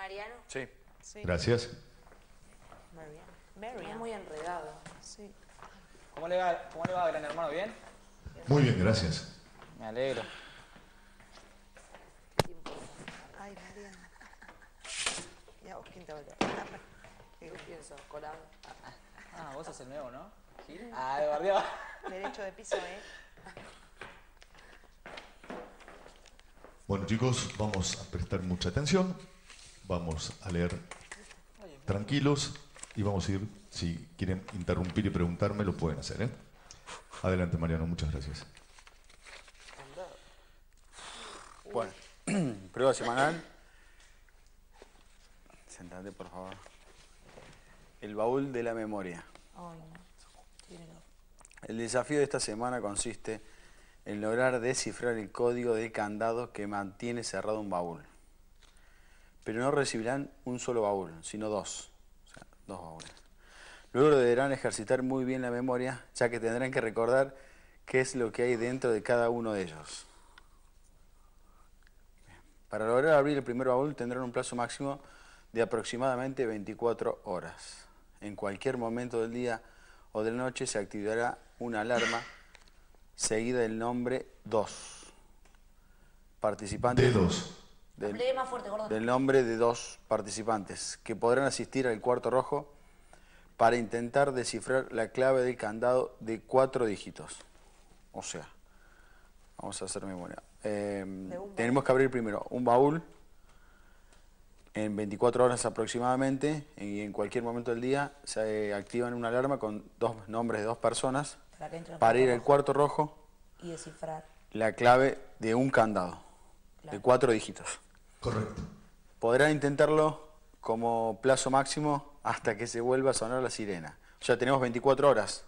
Mariano. Sí. Gracias. Mariano. Es muy enredado. Sí. ¿Cómo le va, gran hermano? ¿Bien? Muy bien, gracias. Me alegro. Ay, Mariano. ¿Y a vos quién te habla? ¿Qué pienso? Colado. Ah, vos sos el nuevo, ¿no? ¿Gil? Ah, de barrio. Derecho de piso, ¿eh? Bueno, chicos, vamos a prestar mucha atención. Vamos a leer tranquilos y vamos a ir, si quieren interrumpir y preguntarme, lo pueden hacer, ¿eh? Adelante, Mariano, muchas gracias. Bueno, prueba semanal. Sentate, por favor. El baúl de la memoria. Ay, no. Tíralo. El desafío de esta semana consiste en lograr descifrar el código de candado que mantiene cerrado un baúl. Pero no recibirán un solo baúl, sino dos. O sea, dos baúles. Luego deberán ejercitar muy bien la memoria, ya que tendrán que recordar qué es lo que hay dentro de cada uno de ellos. Para lograr abrir el primer baúl tendrán un plazo máximo de aproximadamente 24 horas. En cualquier momento del día o de la noche se activará una alarma seguida del nombre 2. Participantes Más fuerte, gordo. del nombre de 2 participantes que podrán asistir al cuarto rojo para intentar descifrar la clave del candado de 4 dígitos. O sea, vamos a hacer memoria. Tenemos que abrir primero un baúl en 24 horas aproximadamente y en cualquier momento del día se activan una alarma con 2 nombres de 2 personas para ir al cuarto rojo y descifrar la clave de un candado de 4 dígitos. Correcto. Podrán intentarlo como plazo máximo hasta que se vuelva a sonar la sirena. O sea, tenemos 24 horas.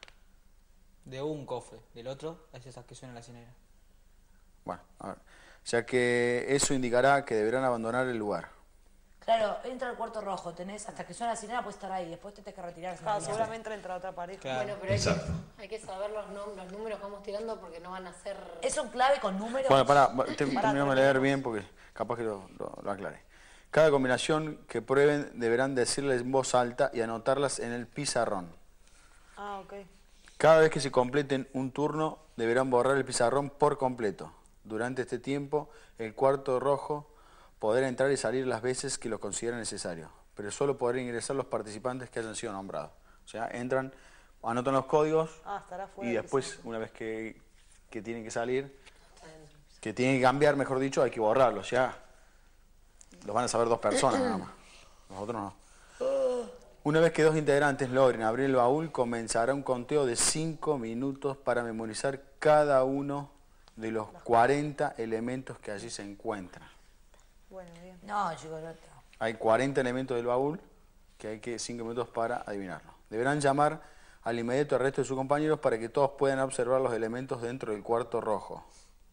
De un cofre, del otro es esa que suena la sirena. Bueno, a ver. Ya que eso indicará que deberán abandonar el lugar. Claro, entra al cuarto rojo, tenés hasta que suena la sirena, puedes estar ahí, después te tenés que retirar. Claro, seguramente entra otra pareja. Claro. Bueno, pero hay que saber los números que vamos tirando porque no van a ser... ¿Es un clave con números? Bueno, terminamos de leer bien porque capaz que lo aclare. Cada combinación que prueben deberán decirles en voz alta y anotarlas en el pizarrón. Ah, ok. Cada vez que se completen un turno deberán borrar el pizarrón por completo. Durante este tiempo, el cuarto rojo podrá entrar y salir las veces que lo consideren necesario, pero solo podrán ingresar los participantes que hayan sido nombrados. O sea, entran, anotan los códigos y después, una vez que tienen que salir, que tienen que cambiar, mejor dicho, hay que borrarlos. Ya los van a saber 2 personas nada más, nosotros no. Una vez que 2 integrantes logren abrir el baúl, comenzará un conteo de 5 minutos para memorizar cada uno de los 40 elementos que allí se encuentran. Bueno, bien. No, chicos, no está. Hay 40 elementos del baúl que hay que 5 minutos para adivinarlo. Deberán llamar al inmediato al resto de sus compañeros para que todos puedan observar los elementos dentro del cuarto rojo.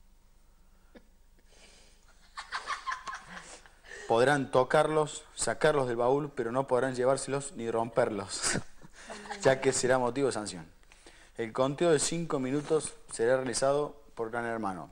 Podrán tocarlos, sacarlos del baúl, pero no podrán llevárselos ni romperlos, ya que será motivo de sanción. El conteo de 5 minutos será realizado por Gran Hermano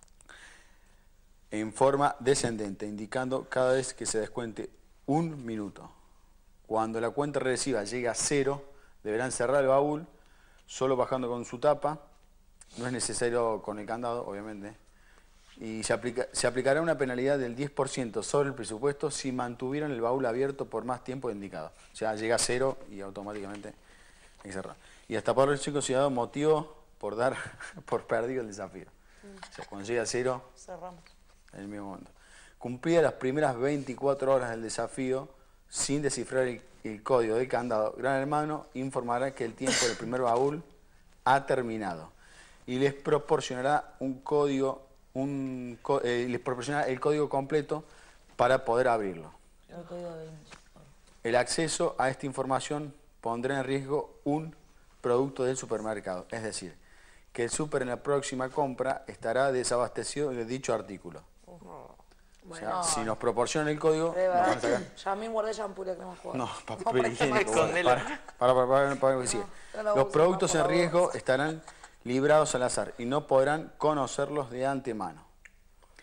en forma descendente, indicando cada vez que se descuente 1 minuto. Cuando la cuenta regresiva llegue a 0, deberán cerrar el baúl, solo bajando con su tapa, no es necesario con el candado, obviamente, y se aplicará una penalidad del 10% sobre el presupuesto si mantuvieran el baúl abierto por más tiempo indicado. O sea, llega a 0 y automáticamente hay que cerrar. Y hasta por el considerado motivo por dar por perdido el desafío. O sea, cuando llega a 0, cerramos. En el mismo momento. Cumplidas las primeras 24 horas del desafío, sin descifrar el código del candado, Gran Hermano informará que el tiempo del primer baúl ha terminado y les proporcionará un código, les proporcionará el código completo para poder abrirlo. El código de... El acceso a esta información pondrá en riesgo un producto del supermercado, es decir, que el súper en la próxima compra estará desabastecido de dicho artículo. O sea, si nos proporcionan el código, nos van a sacar. Ya a mí guardé shampoo y crema enjuague. No, papel higiénico. Para lo que sigue. Los productos en riesgo estarán librados al azar y no podrán conocerlos de antemano.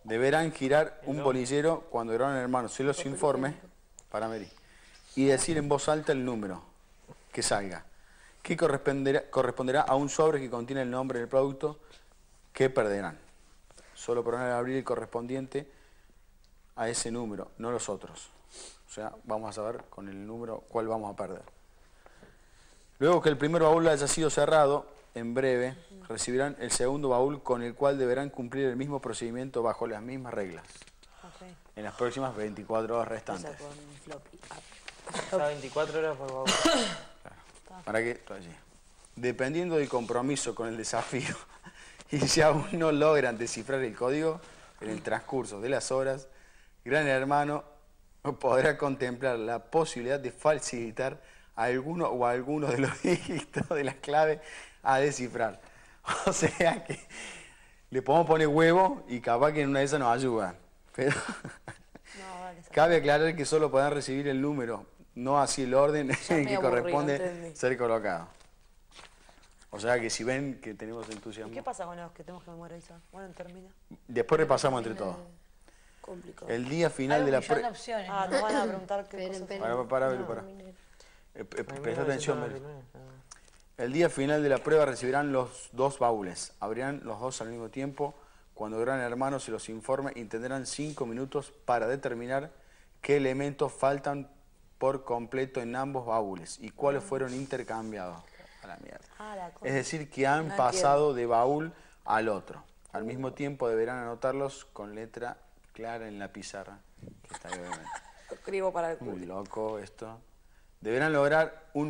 deberán girar un bolillero cuando el gran hermano se los informe, para Mary, y decir en voz alta el número que salga, que corresponderá a un sobre que contiene el nombre del producto que perderán. Solo podrán abrir el correspondiente a ese número, no los otros. O sea, vamos a saber con el número cuál vamos a perder. Luego que el primer baúl haya sido cerrado, en breve recibirán el segundo baúl con el cual deberán cumplir el mismo procedimiento bajo las mismas reglas. Ok. En las próximas 24 horas restantes. Esa con floppy. O sea, 24 horas por favor. ¿Para qué? Todo allí. Dependiendo del compromiso con el desafío, y si aún no logran descifrar el código, en el transcurso de las horas, Gran Hermano podrá contemplar la posibilidad de facilitar alguno o algunos de los dígitos de las claves a descifrar. O sea que le podemos poner huevo y capaz que en una de esas nos ayuda. Pero No, vale, esa- cabe aclarar que solo podrán recibir el número, no así el orden en me que aburrí, corresponde entendí. ser colocado. O sea que si ven que tenemos ¿Y entusiasmo, qué pasa con los que tenemos que memorizar? Bueno, termina. después repasamos entre todos. Complicado. El día final Hay de la un millón de prueba... opciones. Ah, ¿no? nos van a preguntar qué Esperen, cosas. esperen. Para. Presta atención, Mary. El día final de la prueba recibirán los dos baúles. Abrirán los dos al mismo tiempo. Cuando Gran Hermano se los informe y tendrán 5 minutos para determinar qué elementos faltan por completo en ambos baúles y cuáles fueron intercambiados. A la mierda. Ah, la cosa. Es decir, que han No pasado de baúl al otro. Al mismo tiempo deberán anotarlos con letra clara en la pizarra. Que está ahí, obviamente. Escribo para el Muy culo. loco esto. Deberán lograr un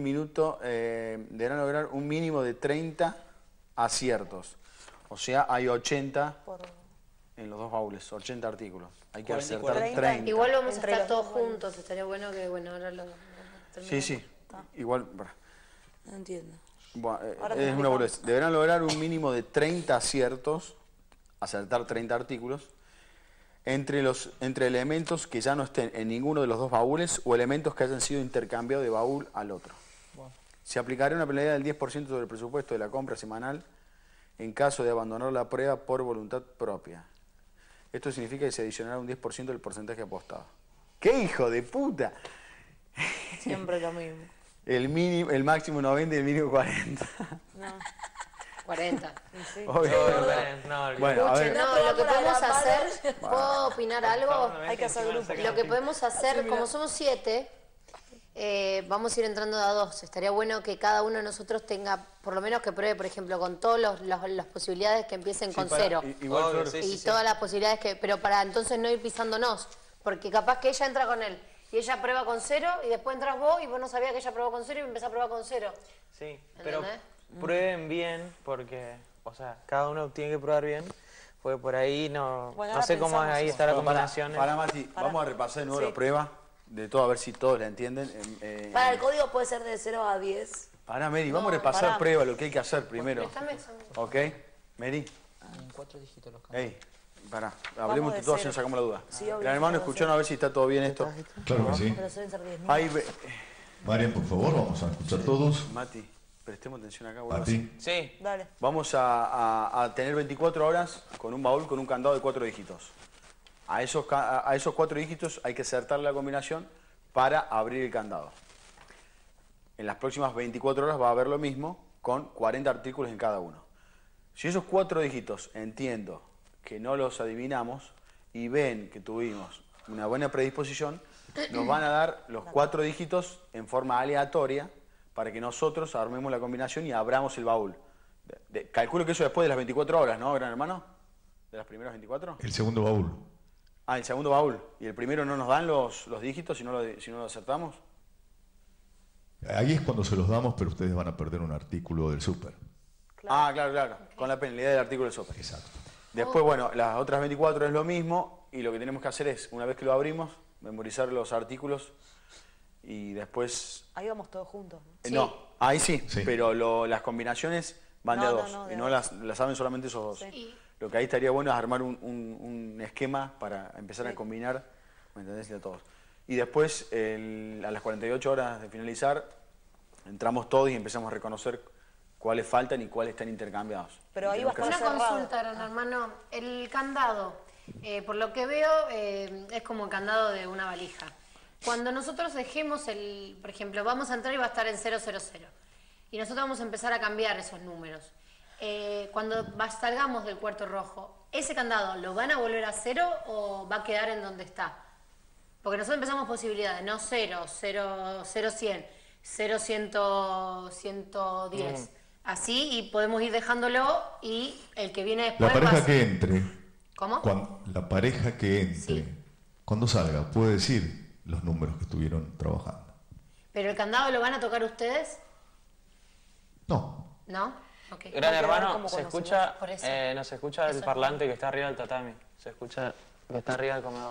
mínimo de 30 aciertos. O sea, hay 80 en los dos baúles, 80 artículos. Hay que 40 y acertar 40. 30. Igual vamos a Entre estar los todos dos baúles. juntos, estaría bueno que, bueno, ahora lo Sí, terminamos. sí. Igual, No entiendo. bueno, Ahora es te una explico. boludez. Deberán lograr un mínimo de 30 aciertos, acertar 30 artículos, entre elementos que ya no estén en ninguno de los dos baúles o elementos que hayan sido intercambiados de baúl al otro. Bueno. Se aplicará una penalidad del 10% sobre el presupuesto de la compra semanal en caso de abandonar la prueba por voluntad propia. Esto significa que se adicionará un 10% del porcentaje apostado. ¡Qué hijo de puta! Siempre lo mismo. El máximo 90 y el mínimo 40. No, 40. y sí. Obvio. No, Bueno, a ver. No, lo que podemos hacer, ¿puedo opinar algo? Hay que hacer grupo. Lo que podemos hacer, como somos 7, vamos a ir entrando de a 2. Estaría bueno que cada uno de nosotros tenga, por lo menos que pruebe, por ejemplo, con todas las posibilidades que empiecen con 0. Igual, Obvio, Flor, sí. Y todas las posibilidades que... Pero para entonces no ir pisándonos. Porque capaz que ella entra con él y ella prueba con 0 y después entras vos y vos no sabías que ella probó con 0 y empezás a probar con 0. Sí, pero ¿Entendés? prueben bien porque, o sea, cada uno tiene que probar bien, porque por ahí no, Bueno, no ahora sé cómo pensamos ahí eso. está la Para, combinación. para Mati, vamos a repasar de nuevo la prueba, de todo, a ver si todos la entienden. Para el código puede ser de 0 a 10. Para, Mary, vamos a repasar pará. prueba, lo que hay que hacer primero. Préstame eso. ¿Ok? Mary, En 4 dígitos los cambios. hey, pará, hablemos de de todos y cero. nos sacamos la duda. Sí, obvio, Gran hermano, vamos a escucharon a ver si está todo bien esto. Claro que sí. Pero suelen ser 10.000. Ahí, Marian, por favor, vamos a escuchar todos. Mati, prestemos atención acá. A boludo. ti. Sí, Dale. Vamos a tener 24 horas con un baúl con un candado de 4 dígitos. A esos 4 dígitos hay que acertar la combinación para abrir el candado. En las próximas 24 horas va a haber lo mismo con 40 artículos en cada uno. Si esos 4 dígitos entiendo que no los adivinamos y ven que tuvimos una buena predisposición, nos van a dar los 4 dígitos en forma aleatoria para que nosotros armemos la combinación y abramos el baúl. Calculo que eso después de las 24 horas, ¿no, gran hermano? ¿De las primeras 24? El segundo baúl. Ah, el segundo baúl. ¿Y el primero no nos dan los dígitos si no lo acertamos? Ahí es cuando se los damos, pero ustedes van a perder un artículo del súper. Ah, claro. Con la penalidad del artículo del software. Exacto. Después, bueno, las otras 24 es lo mismo y lo que tenemos que hacer es, una vez que lo abrimos, memorizar los artículos y después... Ahí vamos todos juntos. ¿no? No, ahí sí, Sí. pero las combinaciones van de a No, dos no, de y a no dos. las saben solamente esos dos. Sí. Lo que ahí estaría bueno es armar un esquema para empezar a combinar, ¿me entendés? De todos. Y después, a las 48 horas de finalizar, entramos todos y empezamos a reconocer cuáles faltan y cuáles están intercambiados. Pero ahí va a estar Una cerrado. consulta, gran hermano. El candado, Por lo que veo, es como el candado de una valija. Cuando nosotros dejemos por ejemplo, vamos a entrar y va a estar en 000. Y nosotros vamos a empezar a cambiar esos números. Cuando salgamos del cuarto rojo, ¿ese candado lo van a volver a 0 o va a quedar en donde está? Porque nosotros empezamos posibilidades, no 0, 0, 0, 100, 0, 100, 110. Así, y podemos ir dejándolo y el que viene después... La pareja que entre. ¿Cómo? La pareja que entre, Sí. cuando salga, puede decir los números que estuvieron trabajando. ¿Pero el candado lo van a tocar ustedes? No. ¿No? Ok. Gran quedar hermano, como se cuando escucha, por eso. no se escucha el Eso. parlante que está arriba del tatami. Se escucha que está arriba del comedor.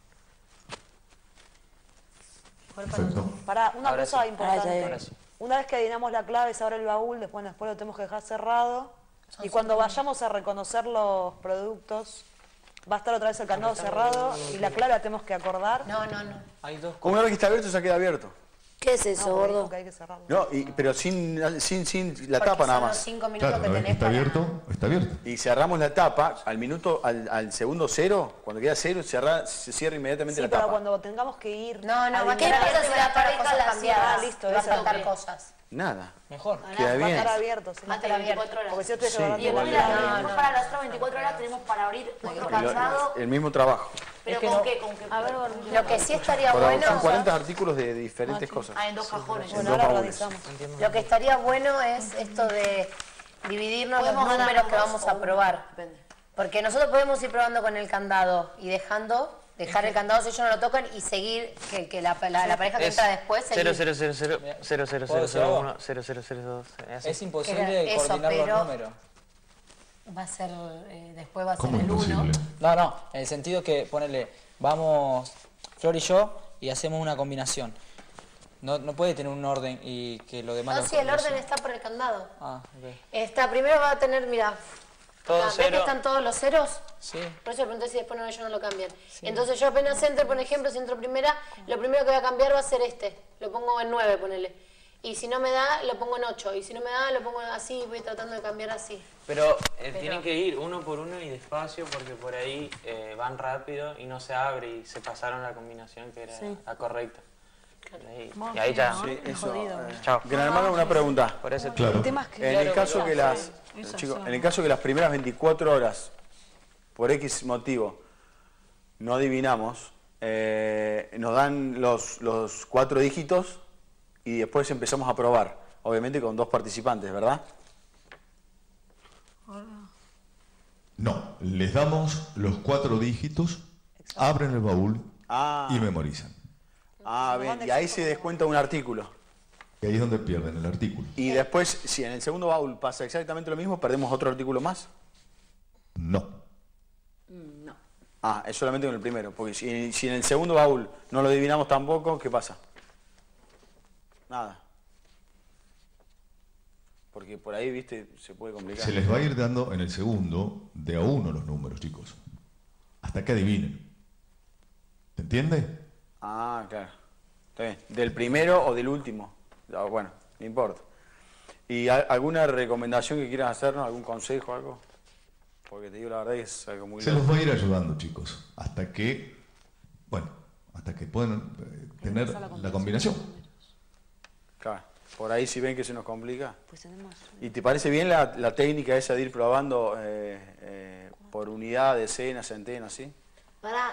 Perfecto. Para una Ahora cosa sí. importante. Ahora sí. Una vez que adivinamos la clave, se abre el baúl, después lo tenemos que dejar cerrado. Y cuando vayamos a reconocer los productos, va a estar otra vez el candado cerrado y la clave la tenemos que acordar. No. Hay dos Una vez que está abierto, ya queda abierto. ¿Qué es eso, No, porque dijo gordo? que hay que cerrarlo. No, pero sin la Porque tapa nada son los más. 5 minutos Claro, que una vez que tenés está para... abierto, está abierto. Y cerramos la tapa, al segundo 0, cuando queda 0, se cierra inmediatamente Sí, la pero tapa. cuando tengamos que ir... No, va a adivinar- quedar abierto si va a estar pareja cosas la cambiadas. cierra, listo, va a eso es lo faltar que- cosas. Nada. Mejor. Queda Va a bien. estar abierto. sí. Va a estar abierto. Porque si yo estoy Sí, llevando igual la de- clave. No, para las otras 24 horas tenemos para abrir nuestro El mismo trabajo. ¿Pero que con no- qué? ¿Con qué? A ver, Lo que sí estaría Pero bueno... son 40 artículos de diferentes cosas. en dos cajones. En Bueno, dos ahora baúles. organizamos. Lo que estaría bueno es esto de dividirnos los Podemos ganar números que dos vamos o a uno, probar. depende. Porque nosotros podemos ir probando con el candado y dejar el candado si ellos no lo tocan y seguir que la pareja que entra después... 0, seguir. 0, 0, 0, 0, 0, 0, 0, 1, 0, 0, 0, 2. Es imposible Eso, coordinar pero- los números. Va a ser, después va a ser ¿Cómo el 1. imposible? No, en el sentido que ponele, vamos Flor y yo y hacemos una combinación. No puede tener un orden y que lo demás... No, lo- sí, el lo orden siga. está por el candado. Ah, ok. Primero va a tener, mira, Todo ¿ves que 0. están todos los ceros? Sí. Por eso pregunté si después ellos no lo cambian. Entonces yo apenas entre, por ejemplo, si entro primera, lo primero que voy a cambiar va a ser este. Lo pongo en 9, ponele. Y si no me da, lo pongo en 8. Y si no me da, lo pongo así. Voy tratando de cambiar así. Pero tienen que ir uno por uno y despacio porque por ahí van rápido y no se abre y se pasaron la combinación que era la correcta. Y ahí ya. Sí, eso. Chao. Gran hermano, una pregunta. Por eso Claro. En el caso que las primeras 24 horas, por X motivo, no adivinamos, nos dan los 4 dígitos y después empezamos a probar, obviamente con 2 participantes, ¿verdad? No, les damos los 4 dígitos, abren el baúl y memorizan. Ah, bien, y ahí se descuenta un artículo. Y ahí es donde pierden el artículo. Y después, si en el segundo baúl pasa exactamente lo mismo, ¿perdemos otro artículo más? No. Ah, es solamente con el primero, porque si en el segundo baúl no lo adivinamos tampoco, ¿qué pasa? Nada. Porque por ahí, viste, se puede complicar. Se les va a ir dando en el segundo de a uno los números, chicos. Hasta que adivinen. ¿Se entiende? Ah, claro. Está bien. ¿Del primero o del último? Ah, bueno, no importa. ¿Y alguna recomendación que quieras hacernos? ¿Algún consejo, algo? Porque te digo la verdad que es algo muy Se loco. los va a ir ayudando, chicos. Hasta que, bueno, hasta que puedan tener la combinación. Claro. Por ahí si ven que se nos complica. Pues tenemos... ¿Y te parece bien la técnica esa de ir probando por unidad, decenas, centenas, sí? Pará,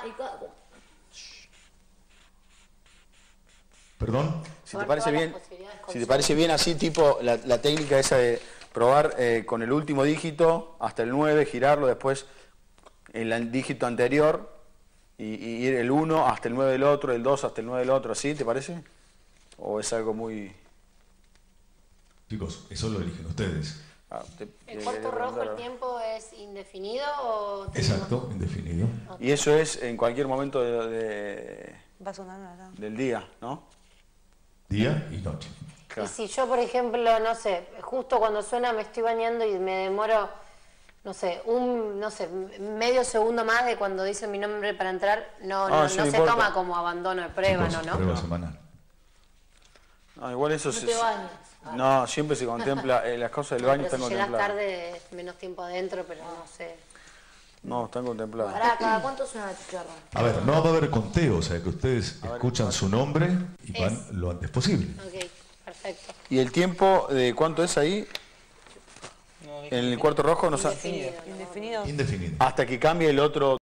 ¿Perdón? Si te Probar parece todas bien, las posibilidades si con te parece bien así, tipo la técnica esa de probar con el último dígito hasta el 9, girarlo después el dígito anterior y ir el 1 hasta el 9 del otro, el 2 hasta el 9 del otro, ¿así te parece? ¿O es algo muy...? Chicos, eso lo eligen ustedes. ¿El cuarto rojo el tiempo es indefinido o...? Exacto, indefinido. Y eso es en cualquier momento Va a sonar una alarma. del día, ¿no? Día y noche. Y si yo, por ejemplo, no sé, justo cuando suena me estoy bañando y me demoro, no sé, medio segundo más de cuando dicen mi nombre para entrar, no sí, se importa. toma como abandono de prueba, Chicos, ¿no? prueba semanal. No, igual eso No te bañes. No, siempre se contempla, las cosas del baño Pero están si llegas contempladas. tarde, menos tiempo adentro, pero no sé. No, están contemplados. Pará, ¿cada cuánto suena la chicharra? A ver, no va a haber conteo, o sea que ustedes escuchan su nombre y van lo antes posible. Ok, perfecto. ¿Y el tiempo de cuánto es ahí? En el cuarto rojo no sabe. Indefinido. Indefinido. Hasta que cambie el otro.